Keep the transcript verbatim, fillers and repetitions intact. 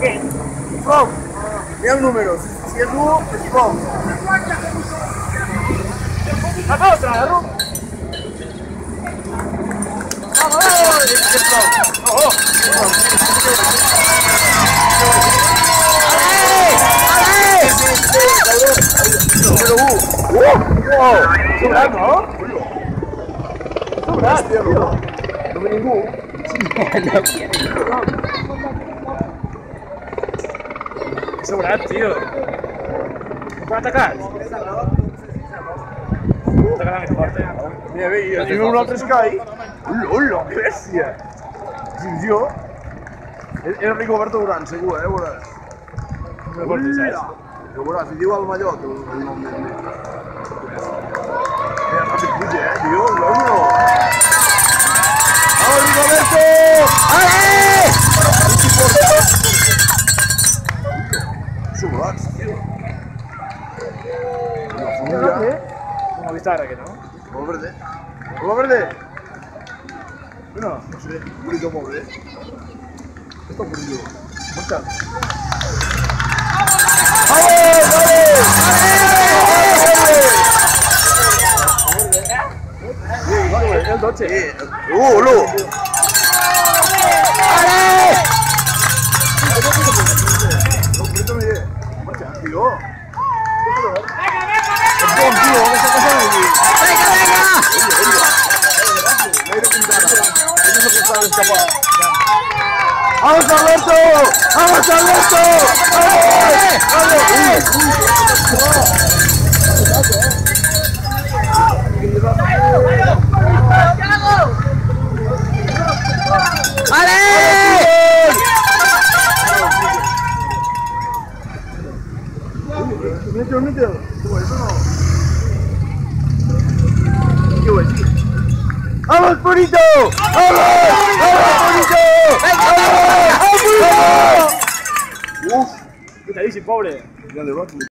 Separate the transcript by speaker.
Speaker 1: ¿Qué?
Speaker 2: Froome. Mira el número. Si, si es dúo, es Froome.
Speaker 1: La otra, la Froome. ¡Vamos, vamos! Es Froome. ¡Oh, oh!
Speaker 2: Número uno. ¡Wow! Sobra, ¿no? Sobra, tío. No me ningún.
Speaker 1: Sobra, tío. ¿Puedo atacar? Atacar a mi parte.
Speaker 2: Mira, ve, yo tengo un altre Sky. Hola, que bèstia! Sí, jo. Era Rigoberto Urán, segur, eh, veuràs.
Speaker 1: No portis, saps?
Speaker 2: Ja veuràs, li diu al mallot el nom del nen. Mira, ràpid puja, eh, tio, veus o no? Vamos, Rigoberto! Ale! Sobrats, tio. La fulla.
Speaker 1: Una vista ara, que no?
Speaker 2: Molt verde. Molt verde. Bueno, no sé, un bonito molt bé. Esto es bonito. Mucha. ¡Vamos! ¡Vale!
Speaker 1: El dotze.
Speaker 2: ¡Uh, Lu! ¡Vale! Marcha, tío. Es buen tío, ¿qué está pasando aquí? ¡Venga, venga! ¡Vamos, Alberto! ¡Vamos, Alberto! ¡Vamos! ¡Vamos! ¡Vale! ¡Mételo, mételo! Eso no. ¿Qué voy a decir? ¡Vamos, Purito! ¡Vamos! ¡Vamos, Purito! ¡Vamos! ¡Vamos! ¡Uf!
Speaker 1: ¿Qué te dice, pobre?
Speaker 2: Ya de